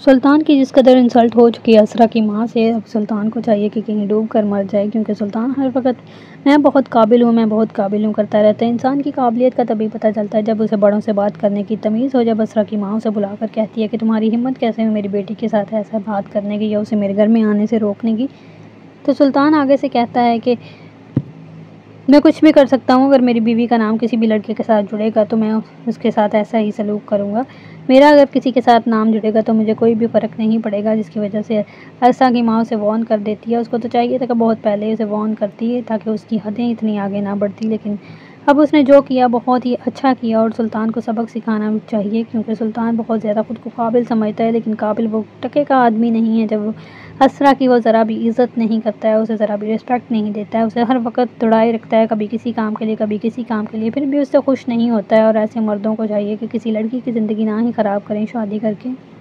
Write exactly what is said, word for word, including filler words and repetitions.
سلطان کی جس قدر انسلٹ ہو چکی ہے اسرا کی ماں سے، اب سلطان کو چاہیے کہ کہیں ڈوب کر مر جائے، کیونکہ سلطان ہر وقت میں بہت قابل ہوں میں بہت قابل ہوں کرتا رہتا ہے۔ انسان کی قابلیت کا تبھی پتہ چلتا ہے جب اسے بڑوں سے بات کرنے کی تمیز ہو، جب اسرا کی ماں اسے بلا کر کہتی ہے کہ تمہاری ہمت کیسے ہے میری بیٹی کے ساتھ ایسا بات کرنے کی یا اسے میرے گھر میں آنے سے روکنے کی، تو سلطان آگے سے کہتا ہے کہ میں کچھ بھی کر سکتا ہوں، اگر میری بیوی کا نام کسی بھی لڑکے کے ساتھ جڑے گا تو میں اس کے ساتھ ایسا ہی سلوک کروں گا، میرا اگر کسی کے ساتھ نام جڑے گا تو مجھے کوئی بھی فرق نہیں پڑے گا، جس کی وجہ سے اسرا کی ماں اسے وارن کر دیتی ہے۔ اس کو تو چاہیے تھا کہ بہت پہلے اسے وارن کرتی ہے تاکہ اس کی حدیں اتنی آگے نہ بڑھتی، لیکن اب اس نے جو کیا بہت ہی اچھا کیا، اور سلطان کو سبق سکھانا چاہیے، کیونکہ سلطان بہت زیادہ خود کو قابل سمجھتا ہے، لیکن قابل وہ ٹکے کا آدمی نہیں ہے۔ جب اسرا کی وہ ذرا بھی عزت نہیں کرتا ہے، اسے ذرا بھی رسپیکٹ نہیں دیتا ہے، اسے ہر وقت دوڑائے رکھتا ہے، کبھی کسی کام کے لیے کبھی کسی کام کے لیے، پھر بھی اس سے خوش نہیں ہوتا ہے، اور ایسے مردوں کو چاہیے کہ کسی لڑکی کی زندگی نہ ہی خراب کریں شادی کر کے۔